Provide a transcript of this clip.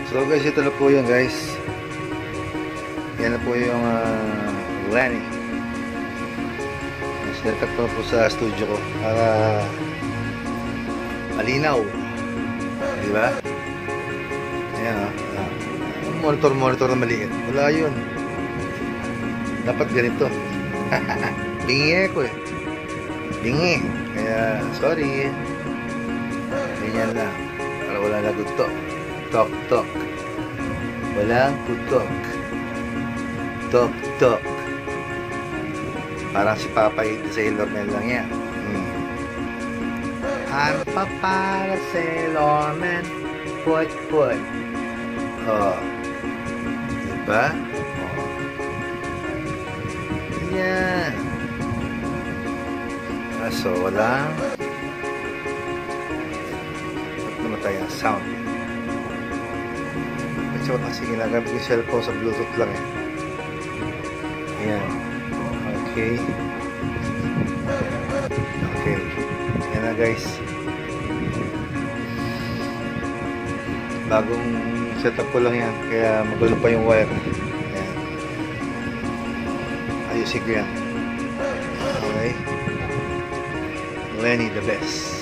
So guys, ito na po yun guys. Yan na po yung Lenny. Sinetak ko po sa studio ko para malinaw. Diba? Ayan monitor na maliit. Wala yun. Dapat ganito. Bingi ko eh. Bingi. Kaya sorry. Ganyan lang. Para wala nagutok. Tok. Walang putok. Tok. Parang si Papay the Sailor Man lang yan. I'm Papa the Sailor Man. Put. Oh. Diba? Oh. Yan. So, walang namatay ang sound. Kasi ginagamit yung cellphone sa Bluetooth lang eh. Ayan. Okay. Ayan na guys. Bagong setup ko lang yan. Kaya magulo pa yung wire. Ayan. Ayusin ko yan. Okay. Lenny the best.